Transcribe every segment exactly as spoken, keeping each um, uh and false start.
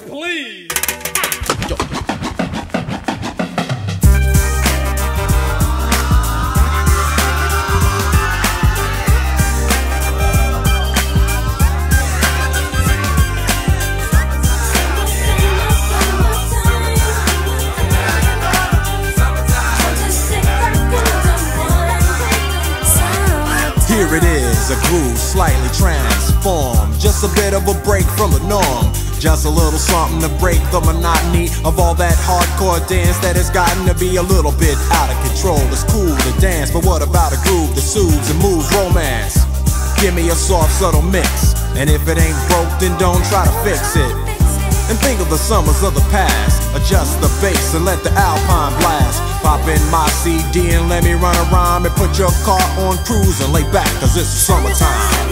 please. Yo. Here it is, a groove slightly transformed. Just a bit of a break from the norm. Just a little something to break the monotony of all that hardcore dance that has gotten to be a little bit out of control. It's cool to dance, but what about a groove that soothes and moves romance? Give me a soft, subtle mix, and if it ain't broke, then don't try to fix it. And think of the summers of the past. Adjust the bass and let the alpine blast. Pop in my C D and let me run a rhyme and put your car on cruise and lay back, cause it's summertime.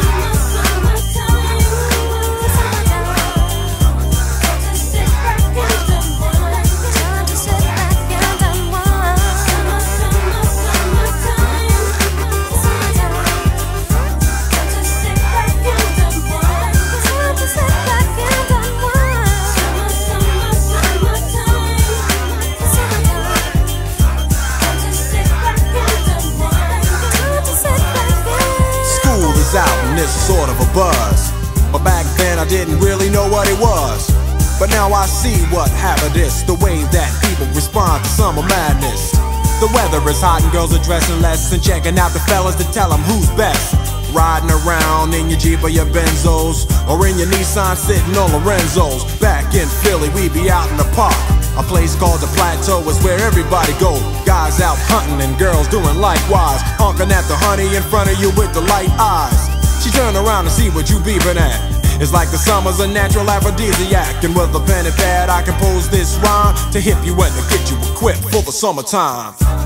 Out and it's sort of a buzz, but back then I didn't really know what it was. But now I see what happened is the way that people respond to summer madness. The weather is hot and girls are dressing less and checking out the fellas to tell them who's best. Riding around in your Jeep or your Benzos, or in your Nissan sitting on Lorenzo's. Back in Philly we be out in the park. A place called the Plateau is where everybody go. Guys out hunting and girls doing likewise, honking at the honey in front of you with the light eyes. She turn around and see what you beeping at. It's like the summer's a natural aphrodisiac, and with a pen and pad I compose this rhyme to hip you and to get you equipped for the summertime.